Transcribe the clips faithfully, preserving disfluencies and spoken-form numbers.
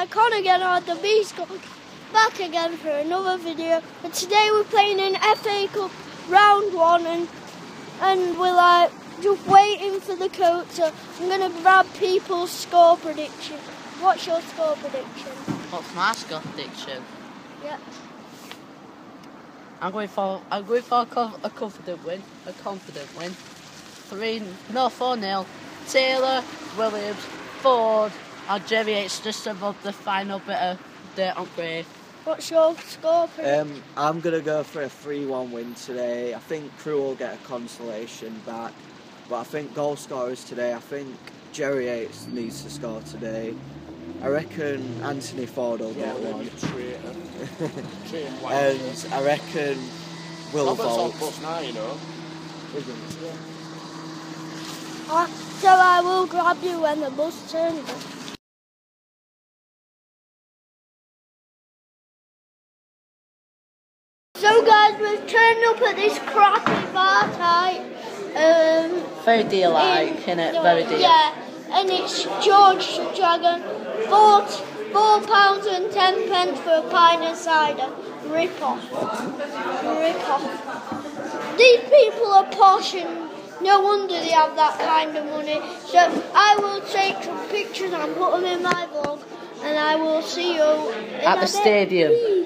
guy Con again on the B Squad, back again for another video. But today we're playing in F A Cup round one, and and we're like just waiting for the coach. So I'm gonna grab people's score prediction. What's your score prediction? What's my score prediction? Yeah. I'm going for I'm going for a, co a confident win, a confident win. Three, no four nil. Taylor, Williams, Ford, and Jerry Yates just above the final bit of dirt on grave. What's your score prediction? Um, I'm gonna go for a three one win today. I think Crewe will get a consolation back, but I think goal scorers today. I think Jerry Yates needs to score today. I reckon Anthony Ford will get one. And I reckon Will Vault. You know. Uh, so I will grab you when the bus turns. So guys, we've turned up at this crappy bar type. Um, Very deer-like, in- innit? Very deer. Yeah, and it's George Dragon. Four, four pounds and ten pence for a pint of cider. Rip off. Rip off. These people are posh, and no wonder they have that kind of money. So I will take some pictures and put them in my vlog, and I will see you in At a the bit. stadium. Peace.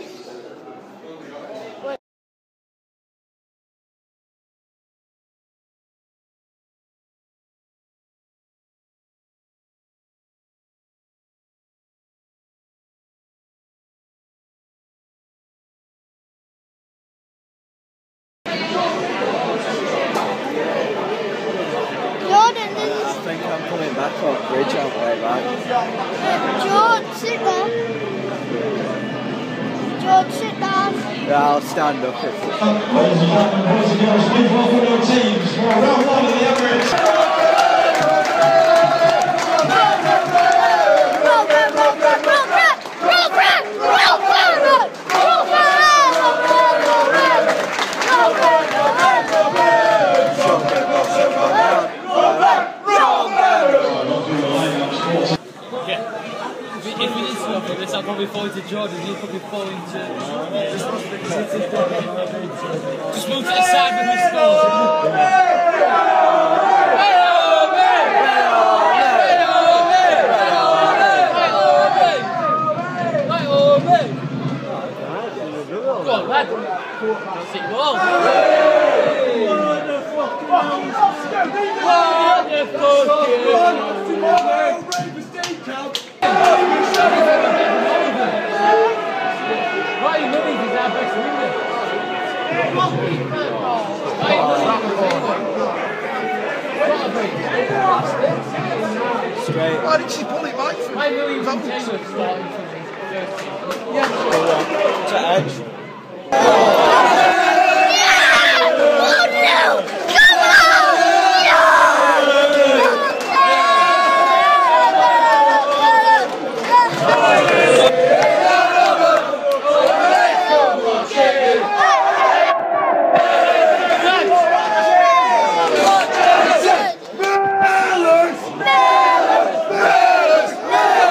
Jordan, this is I think I'm coming back on bridge on the way back. George, sit there. George, sit down. Yeah, I'll stand up if Ladies and gentlemen, boys and girls, please welcome your teams for round one of the Emirates. If we need to go for this, I'll probably fall into Jordan, he'll probably fall into... Just move to the side when we score. Go on, lad. Don't sit goal. Ryan Williams is our best winger. straight. Why did she pull it back from Ryan Williams and Taylor starting from the Yeah. To edge.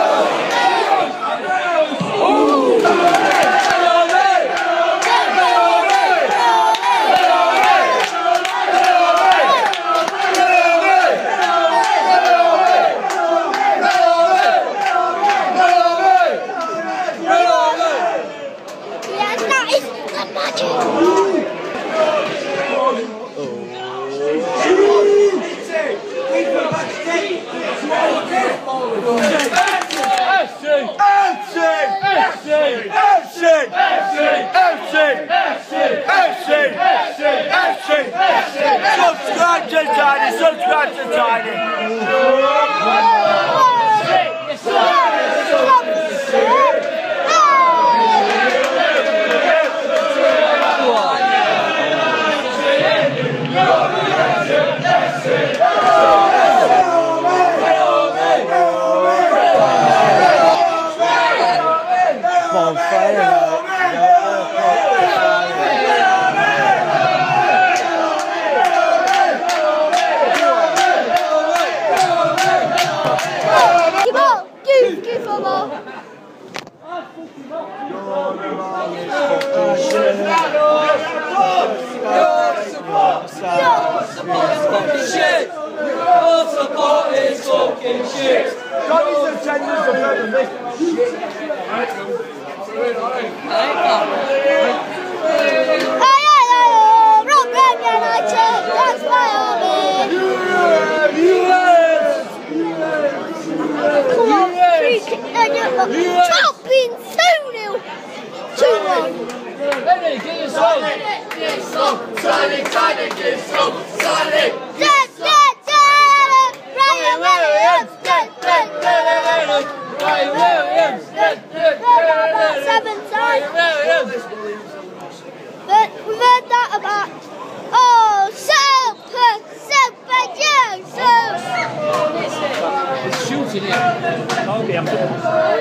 Go! talking shit. Your support is talking shit. Johnny's the genuine support of this. That's my army. U S! Come on, three, uh, topping two nil. two one. Lenny, get your song. Get some. Sonic, Sonic, get some. Sonic. Dead, dead, dead. Ryan Williams. Dead, dead, dead. Ryan Williams. Dead, dead, About seven times. Ryan Williams. But we've heard that about. Oh, super, super juice. It's shooting it.